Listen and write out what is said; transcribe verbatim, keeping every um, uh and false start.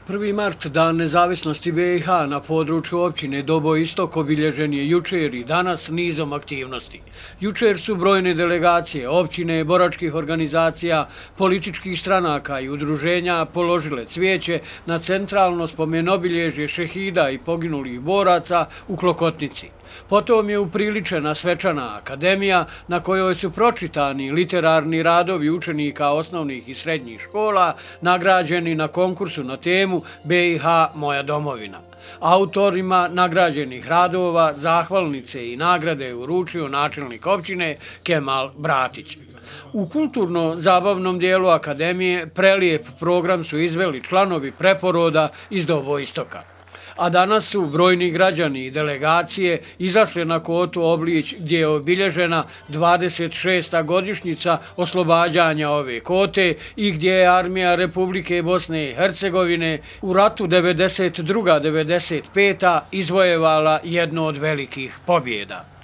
prvi mart, Dan nezavisnosti B i H na području općine Doboj Istok obilježen je jučer i danas nizom aktivnosti. Jučer su brojne delegacije, općine, boračkih organizacija, političkih stranaka i udruženja položile cvijeće na centralno spomenobilježje šehida i poginulih boraca u Klokotnici. Potom je upriličena svečana akademija na kojoj su pročitani literarni radovi učenika osnovnih i srednjih škola nagrađeni na konkursu na temu B i H moja domovina. Autorima nagrađenih radova zahvalnice i nagrade je uručio načelnik općine Kemal Bratić. U kulturno-zabavnom dijelu akademije prelijep program su izveli članovi preporoda iz Dobojistoka. A danas su brojni građani i delegacije izašle na kotu Oblić gdje je obilježena dvadeset šesta godišnjica oslobađanja ove kote i gdje je armija Republike Bosne i Hercegovine u ratu devedeset druga devedeset peta izvojevala jednu od velikih pobjeda.